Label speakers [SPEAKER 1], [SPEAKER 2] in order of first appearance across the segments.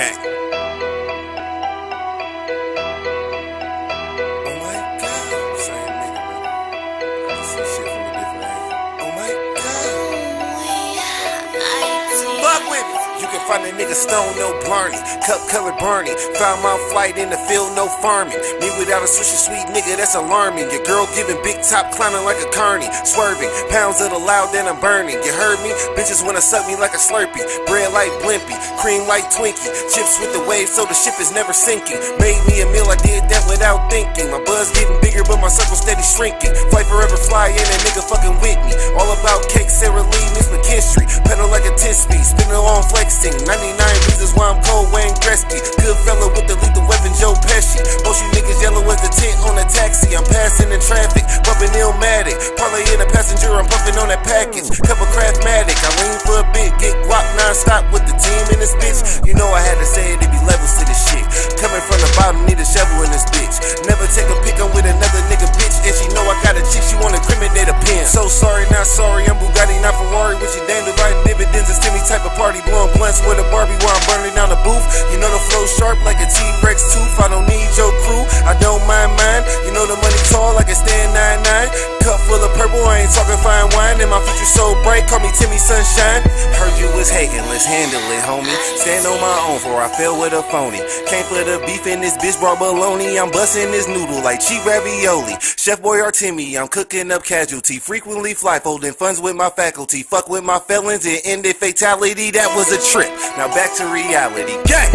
[SPEAKER 1] gang. Oh my God, same nigga, man. I just see shit from a different angle. Oh my God. Fuck with me. You can find a nigga stone, no Barney. Cup color Barney. Found my flight in the field, no farming. Me without a swishy sweet nigga, that's alarming. Your girl giving big top, climbing like a carny. Swerving, pounds of the loud, then I'm burning. You heard me? Bitches wanna suck me like a Slurpee. Bread like Blimpy, cream like Twinkie. Chips with the waves, so the ship is never sinking. Made me a meal, I did that without thinking. My buzz getting bigger, but my circle steady shrinking. Flight forever fly in, a nigga fucking with me. All about cake, Sarah Lee, Miss McKinstry. Pedal like a 10-speed, spinning on flexing. 99 reasons why I'm cold, Wayne Gretzky. Good fella with the lethal weapon, Joe Pesci. Most you niggas yellow as the tint on a taxi. I'm passing in traffic, bumping Illmatic. Parlay in a passenger, I'm puffing on that package. Cup of Craftmatic, I lean for a bit. Get guap non-stop with the team in this bitch. You know I had to say it, it be levels to this shit. Coming from the bottom, need a shovel in this bitch. Never take a pick, I'm with another nigga bitch. And she know I got a chick, she wanna incriminate a pin. So sorry, not sorry, I'm Bugatti, not Ferrari. With your damn divided dividends, it's Timmy type of party. Blowing blunts with a Barbie while I'm burning down the booth. You know the flow sharp like a T-Rex tooth. I don't need your crew, I don't mind mine. You know the money tall like a stand 99. Cup full of purple, I ain't talking fine wine. And my future so bright, call me Timmy Sunshine. Heard you was hating, let's handle it, homie. Stand on my own for I fell with a phony. Came for the beef and this bitch brought bologna. I'm busting this noodle like cheap ravioli. Chef Boyardee, I'm cooking up casualty. Frequently fly, folding funds with my faculty. Fuck with my felons, it ended fatality. That was a trip, now back to reality. Gang!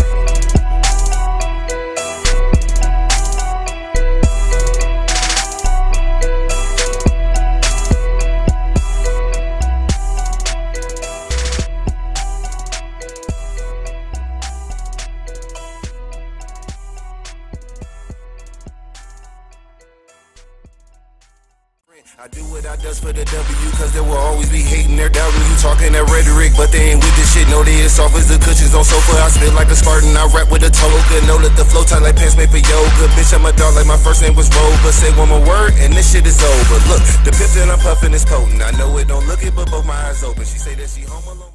[SPEAKER 1] I do what I does for the W, cause there will always be hating, they're doubting you. Talking that rhetoric, but they ain't with this shit. No, they as soft as the cushions on sofa. I spit like a Spartan, I rap with a toga. Know that the flow tight like pants made for yoga. Bitch, I'm a dog like my first name was Rover. Say one more word and this shit is over. Look, the pip that I'm puffing is potent. I know it don't look it, but both my eyes open. She say that she home alone.